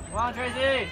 Come on, Tracy!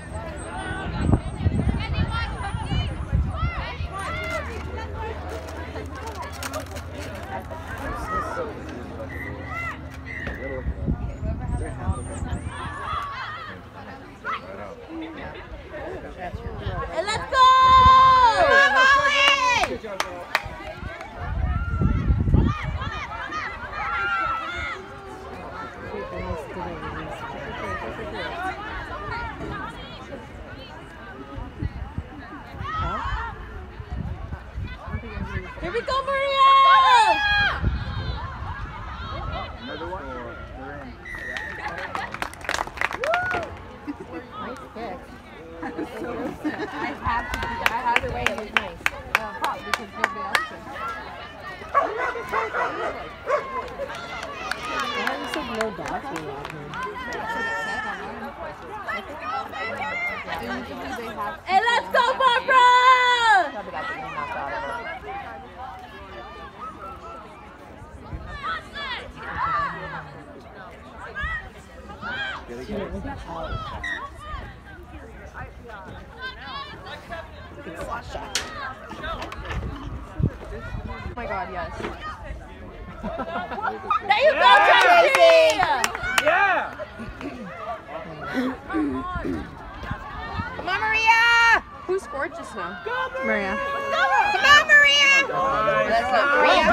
And let's go! Come on, Molly! Good job, girl. Here we go, Maria! Another one. Nice pick. I have to wait. It was nice. Pop, because nobody else can. I said no dogs were walking. And let's go, Barbara! Oh my God, yes. There you go, Tracy! Yeah! Come on, Maria! Who scored just now? Maria. Come on, Maria! That's not Maria.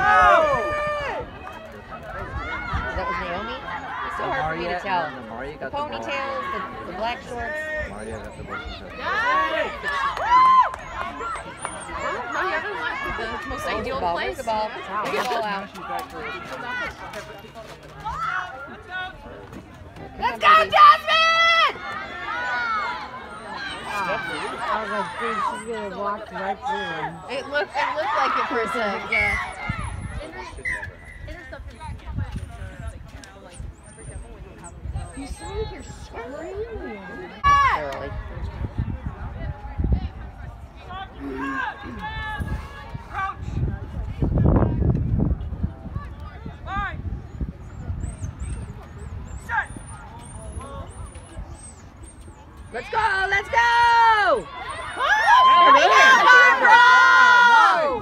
That was Naomi? It's so hard for me to tell. The ponytails, the black shorts. Maria got the ball. The most ideal place. Where's the ball? Get the ball out. Let's go, Jasmine! I was like, dude, she's gonna walk right through him. It looked like it for a sec, yeah. You sound like you're screaming. Necessarily. Let's go! Let's go! Here we go, Barbara!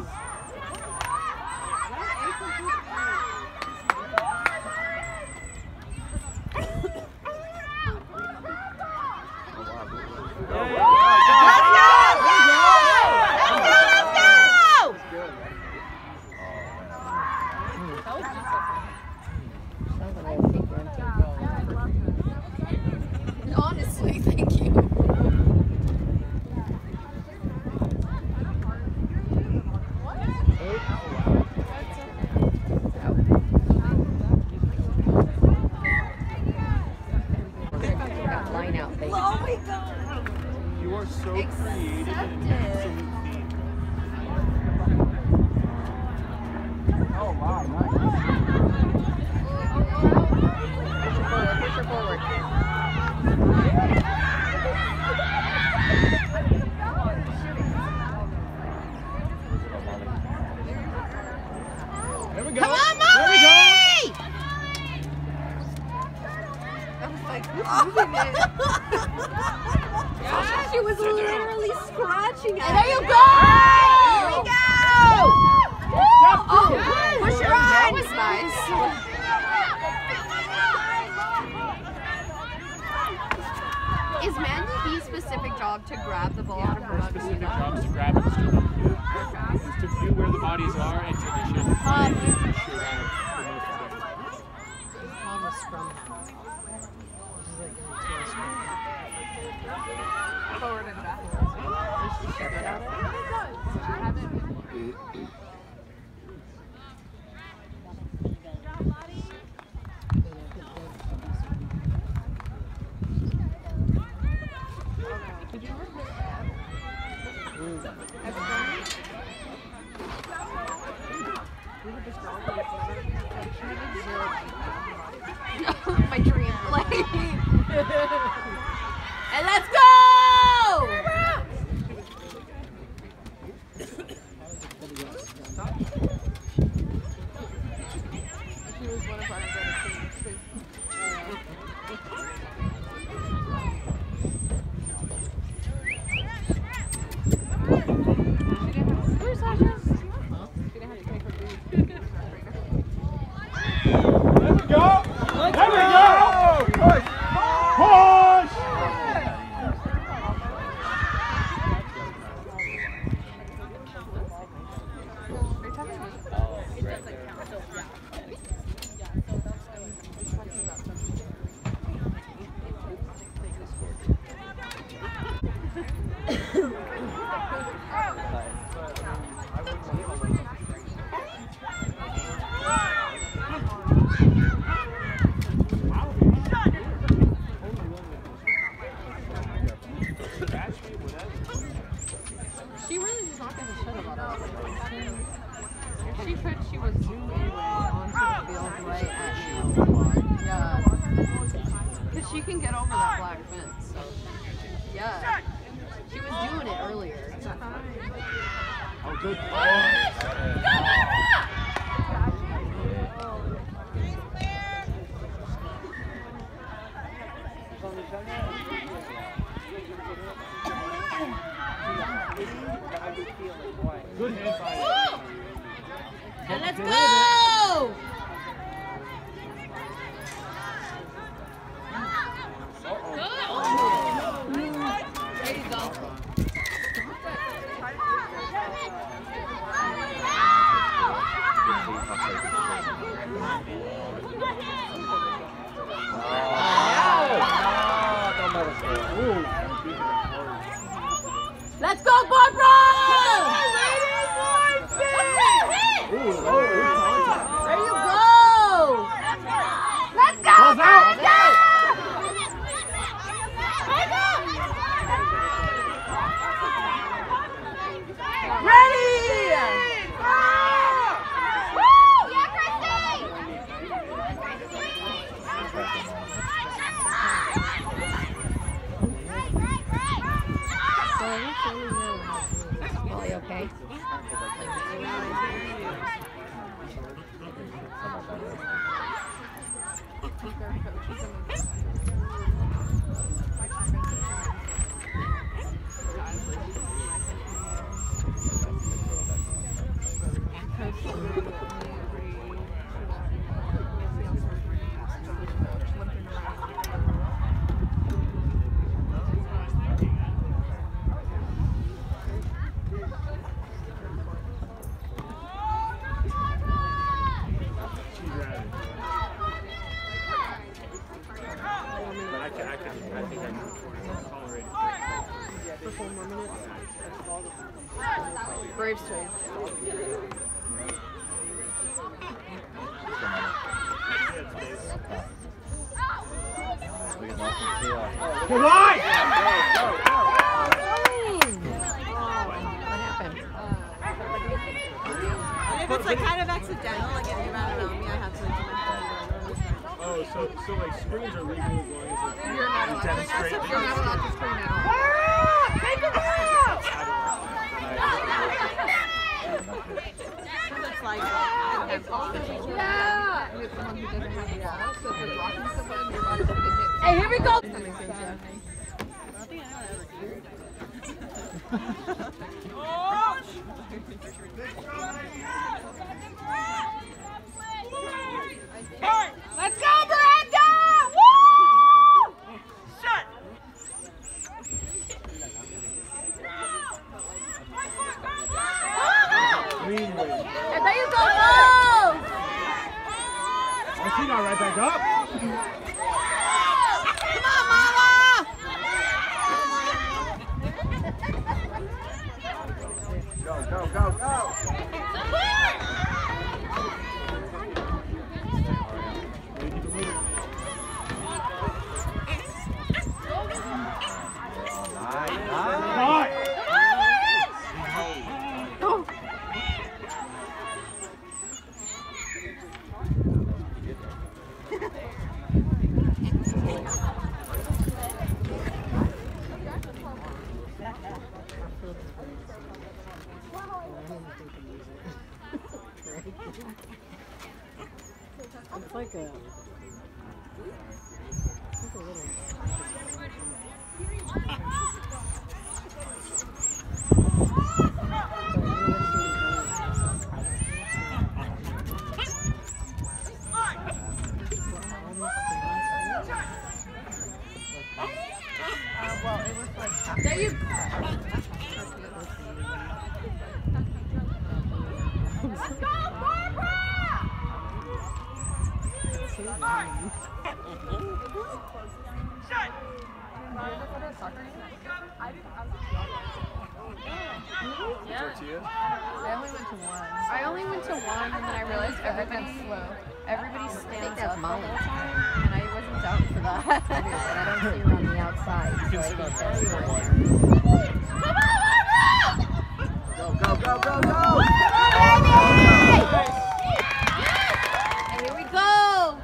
Honestly, thank you. Line out, baby. Oh my God! You are so creative. Oh wow, nice. Push her forward. There we go. Come on, Molly! I was like, who's moving it? She was literally scratching at it. There you go! Here we go! Oh, push her on! That was nice. Is Mandy B's specific job to grab the ball out of her Specific job is to grab it, is to view. Is to view where the bodies are and to ensure that the should have the most protection. Almost from forward and back? My dream plane. And let's go! He was one of our better teams too. She really just not giving a shit about us. If she could, she would zoom in onto the field right at you. Yeah. Because she can get over that black fence, so. Yeah. She was doing it earlier. Oh, good. Good hand by And let's go! There you go. Let's go, Barbara! There you go! Let's go! Let's go! Ready! Woo! Yeah, Christy! Molly, okay? Braves trade. Come on! What happened? If it's like kind of accidental, like if you run it on me, I have to. Oh, so like screens are legal as long as You're not you allowed demonstrate. to screen out. Take him out! It's like, Yeah! You're someone who doesn't have the ball, so if you're blocking someone, your body's gonna hit. Hey, here we go! That makes sense, yeah. Let's go, Miranda! Woo! shut! Green wave. And there you go, Mo! Oh, she got right back up. Come on, Mama! Go, go, go, go! It's like a little. There you go. Let's go, Barbara! Shut! Soccer? I Yeah. Tortillas? I only went to one. I only went to one, and then I realized everybody stands up all the time, and I wasn't down for that. I don't see her on the outside. You can so sit I on think top that's of the where- water. Go, go, go, go, go! And here we go!